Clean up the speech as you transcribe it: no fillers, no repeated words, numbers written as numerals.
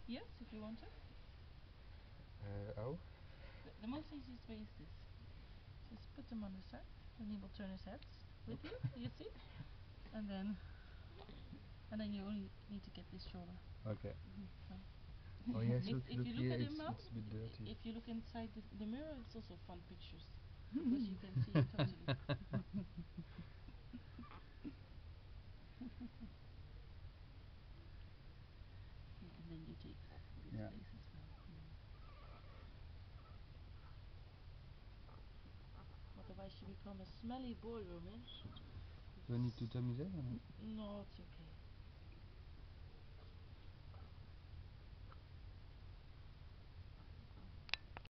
Yes, if you want to. How? The most easiest way is this. Just put them on the side, and he will turn his head with you, you see? And then you only need to get this shoulder. Okay. So. Oh yes, if look you here, look at him now, it's a bit dirty. if you look inside the mirror, it's also fun pictures. Because you can see it totally. And then you take this Yeah. place as well. Otherwise you become a smelly boy, Roman. Do I need to tell me that? Or not? No, it's okay.